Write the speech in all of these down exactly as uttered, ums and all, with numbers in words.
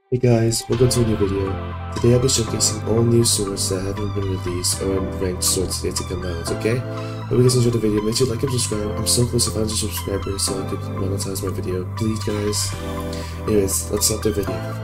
Hey guys, welcome to a new video. Today I'll be showcasing all new swords that haven't been released or ranked swords yet to come out, okay? Hope you guys enjoyed the video. Make sure to like and subscribe. I'm so close to five hundred subscribers so I could monetize my video. Please guys. Anyways, let's start the video.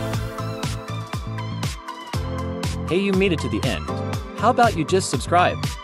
Hey, you made it to the end. How about you just subscribe?